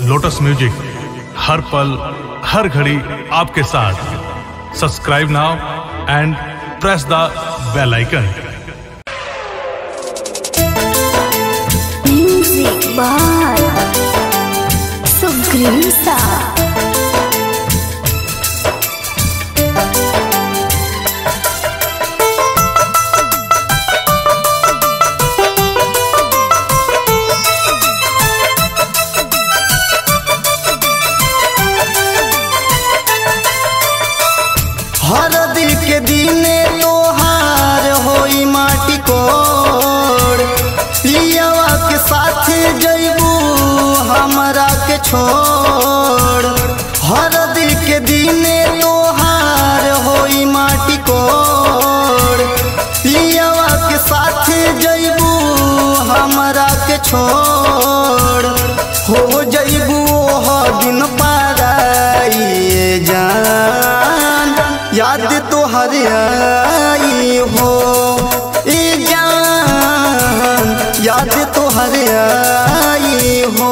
Lotus music हर पल हर घड़ी आपके साथ। Subscribe now and press the bell icon. Music by Sugriv Sa. हरदी के दिने तोहार होई माटी कोड़, पियवा के साथ जइबू हमरा के छोड़। हरदी के दिने तोहार होई माटी कोड़, पियवा के साथ जइबू हमरा के छोड़। हो जइबू हो दिन पाराई जान, याद तोहर आई हो ए जान, याद तोहर आई हो।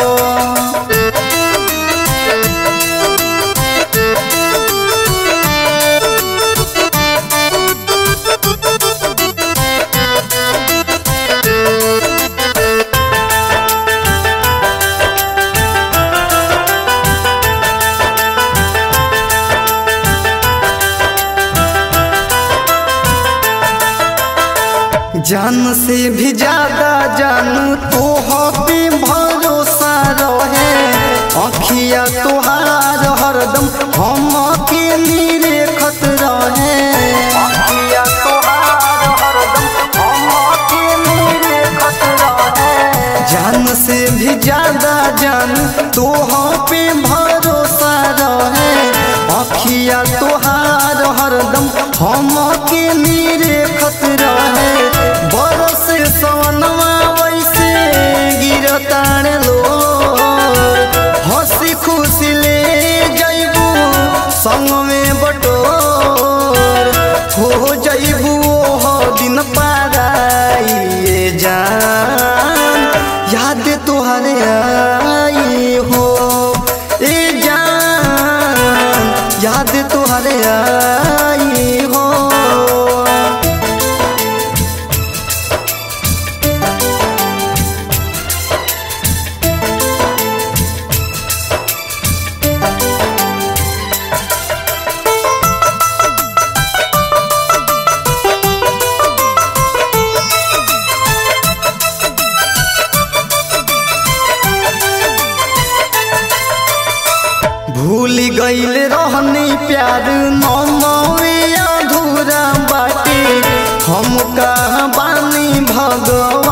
जान से भी ज्यादा जान तोह पे भरोसा रहे, अखिया तोहार हरदम हम के निरेखत रहे। अखिया तोहार हरदम हम के निरेखत रहे। जान से भी ज्यादा जान तोह पे भरोसा रहे, अखिया तोहार हरदम हम के निरेखत रहे। बरस सवनवा वैसे गिरताड़ लो, हंसी खुशी ले जइबू संग में बटोर। हो जइबू हो दिन पाराई जान, याद तोहर आई हो ए जान, याद तोहर आई हो। भूल गईल रहनी प्यार नौवे अधूरा बाटे, हम कहाँ बानी भगवान